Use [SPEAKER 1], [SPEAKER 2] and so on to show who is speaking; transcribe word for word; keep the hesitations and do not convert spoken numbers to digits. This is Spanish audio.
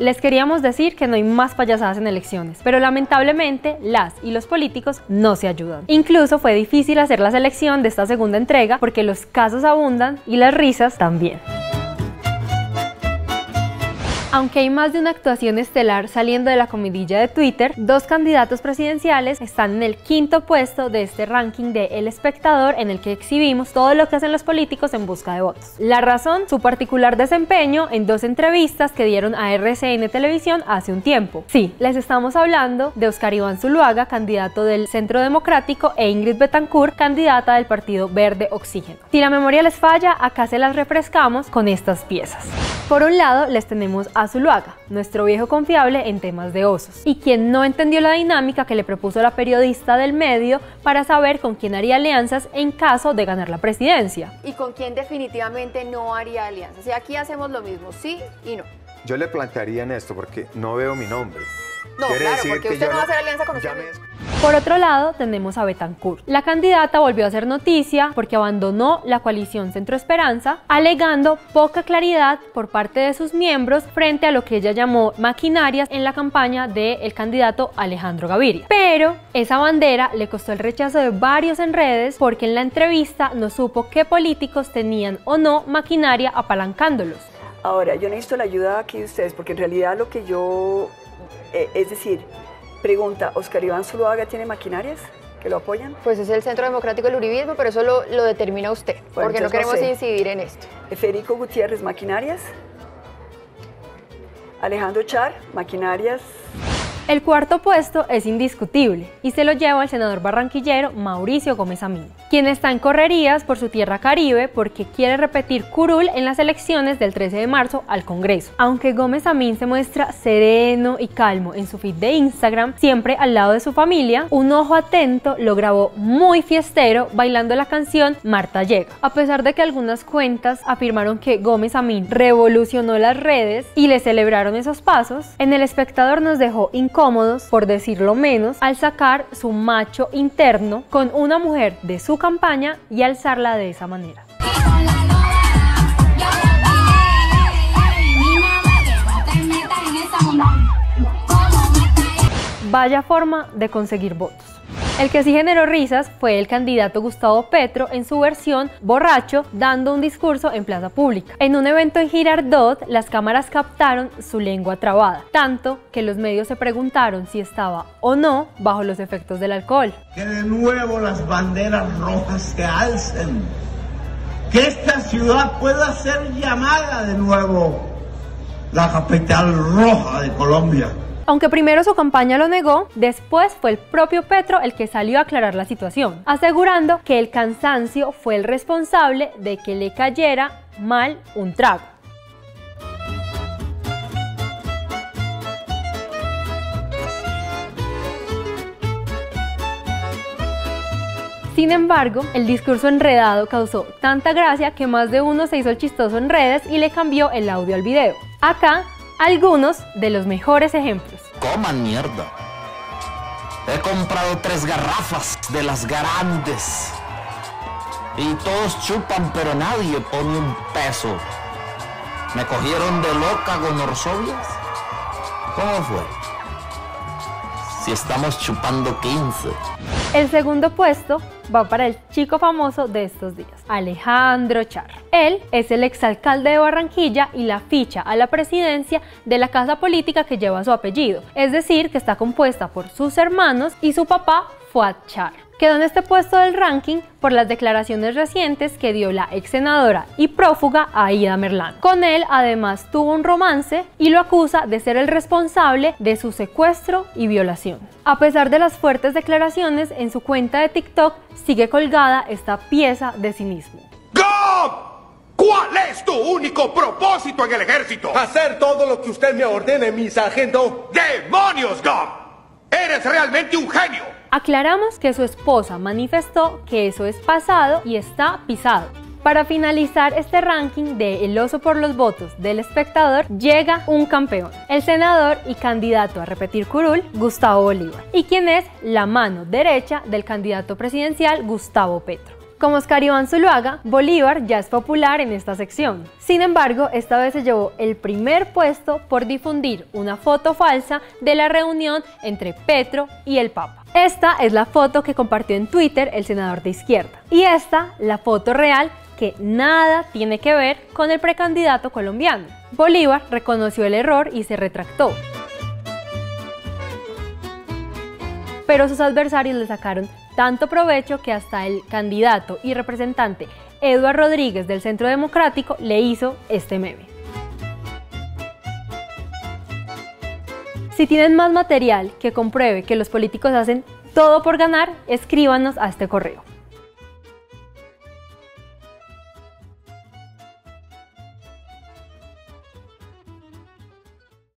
[SPEAKER 1] Les queríamos decir que no hay más payasadas en elecciones, pero lamentablemente las y los políticos no se ayudan. Incluso fue difícil hacer la selección de esta segunda entrega porque los casos abundan y las risas también. Aunque hay más de una actuación estelar saliendo de la comidilla de Twitter, dos candidatos presidenciales están en el quinto puesto de este ranking de El Espectador, en el que exhibimos todo lo que hacen los políticos en busca de votos. La razón, su particular desempeño en dos entrevistas que dieron a R C N Televisión hace un tiempo. Sí, les estamos hablando de Óscar Iván Zuluaga, candidato del Centro Democrático, e Ingrid Betancourt, candidata del Partido Verde Oxígeno. Si la memoria les falla, acá se las refrescamos con estas piezas. Por un lado, les tenemos a Zuluaga, nuestro viejo confiable en temas de osos, y quien no entendió la dinámica que le propuso la periodista del medio para saber con quién haría alianzas en caso de ganar la presidencia.
[SPEAKER 2] Y con quién definitivamente no haría alianzas. Y aquí hacemos lo mismo, sí y no.
[SPEAKER 3] Yo le plantearía en esto porque no veo mi nombre.
[SPEAKER 2] No, claro, porque usted no va a hacer alianza con usted.
[SPEAKER 1] Por otro lado, tenemos a Betancourt. La candidata volvió a hacer noticia porque abandonó la coalición Centro Esperanza, alegando poca claridad por parte de sus miembros frente a lo que ella llamó maquinarias en la campaña del candidato Alejandro Gaviria. Pero esa bandera le costó el rechazo de varios en redes porque en la entrevista no supo qué políticos tenían o no maquinaria apalancándolos.
[SPEAKER 4] Ahora, yo necesito la ayuda aquí de ustedes porque en realidad lo que yo... Eh, es decir, pregunta, ¿Óscar Iván Zuluaga tiene maquinarias que lo apoyan?
[SPEAKER 2] Pues es el Centro Democrático del Uribismo, pero eso lo, lo determina usted, bueno, porque no queremos no sé. incidir en esto.
[SPEAKER 4] Federico Gutiérrez, maquinarias. Alejandro Char, maquinarias.
[SPEAKER 1] El cuarto puesto es indiscutible y se lo lleva el senador barranquillero Mauricio Gómez Amín, quien está en correrías por su tierra caribe porque quiere repetir curul en las elecciones del trece de marzo al Congreso. Aunque Gómez Amín se muestra sereno y calmo en su feed de Instagram, siempre al lado de su familia, un ojo atento lo grabó muy fiestero bailando la canción Marta Llega. A pesar de que algunas cuentas afirmaron que Gómez Amín revolucionó las redes y le celebraron esos pasos, en El Espectador nos dejó incómodos, por decirlo menos, al sacar su macho interno con una mujer de su campaña y alzarla de esa manera. Vaya forma de conseguir votos. El que sí generó risas fue el candidato Gustavo Petro en su versión borracho, dando un discurso en plaza pública. En un evento en Girardot, las cámaras captaron su lengua trabada, tanto que los medios se preguntaron si estaba o no bajo los efectos del alcohol.
[SPEAKER 5] Que de nuevo las banderas rojas se alcen, que esta ciudad pueda ser llamada de nuevo la capital roja de Colombia.
[SPEAKER 1] Aunque primero su campaña lo negó, después fue el propio Petro el que salió a aclarar la situación, asegurando que el cansancio fue el responsable de que le cayera mal un trago. Sin embargo, el discurso enredado causó tanta gracia que más de uno se hizo el chistoso en redes y le cambió el audio al video. Acá, algunos de los mejores ejemplos.
[SPEAKER 6] Coman mierda. He comprado tres garrafas de las grandes y todos chupan, pero nadie pone un peso. ¿Me cogieron de loca con orzobias? ¿Cómo fue? Si estamos chupando quince.
[SPEAKER 1] El segundo puesto va para el chico famoso de estos días, Alejandro Char. Él es el exalcalde de Barranquilla y la ficha a la presidencia de la casa política que lleva su apellido, es decir, que está compuesta por sus hermanos y su papá, Fuad Char. Quedó en este puesto del ranking por las declaraciones recientes que dio la ex senadora y prófuga Aida Merlano. Con él además tuvo un romance y lo acusa de ser el responsable de su secuestro y violación. A pesar de las fuertes declaraciones, en su cuenta de TikTok sigue colgada esta pieza de cinismo.
[SPEAKER 7] ¡Gob! ¿Cuál es tu único propósito en el ejército?
[SPEAKER 5] Hacer todo lo que usted me ordene, mi sargento.
[SPEAKER 7] ¡Demonios, Gob! ¡Eres realmente un genio!
[SPEAKER 1] Aclaramos que su esposa manifestó que eso es pasado y está pisado. Para finalizar este ranking de El oso por los votos del Espectador, llega un campeón, el senador y candidato a repetir curul, Gustavo Bolívar, y quien es la mano derecha del candidato presidencial Gustavo Petro. Como Oscar Iván Zuluaga, Bolívar ya es popular en esta sección. Sin embargo, esta vez se llevó el primer puesto por difundir una foto falsa de la reunión entre Petro y el Papa. Esta es la foto que compartió en Twitter el senador de izquierda. Y esta, la foto real, que nada tiene que ver con el precandidato colombiano. Bolívar reconoció el error y se retractó. Pero sus adversarios le sacaron tanto provecho que hasta el candidato y representante Eduard Rodríguez del Centro Democrático le hizo este meme. Si tienen más material que compruebe que los políticos hacen todo por ganar, escríbanos a este correo.